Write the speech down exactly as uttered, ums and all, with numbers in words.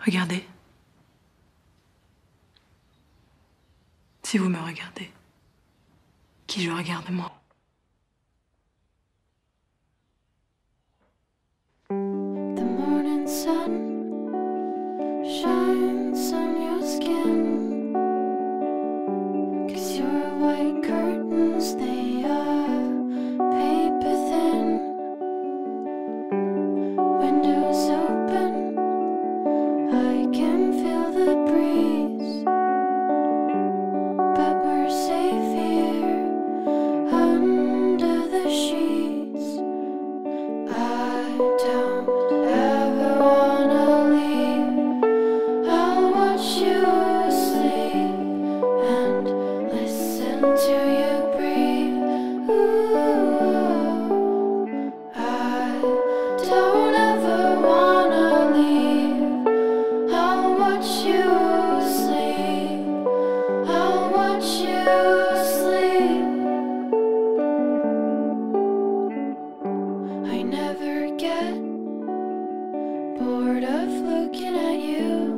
Regardez. Si vous me regardez, qui je regarde moi? The morning sun shines on your skin, 'cause your white curtains, they are paper thin. Windows open, I can feel the breeze, but we're safe here under the sheets. I don't ever wanna leave. I'll watch you sleep and listen to you breathe. Ooh, I don't ever wanna leave. I'll watch you sleep. I'll watch you sleep. I never get bored of looking at you.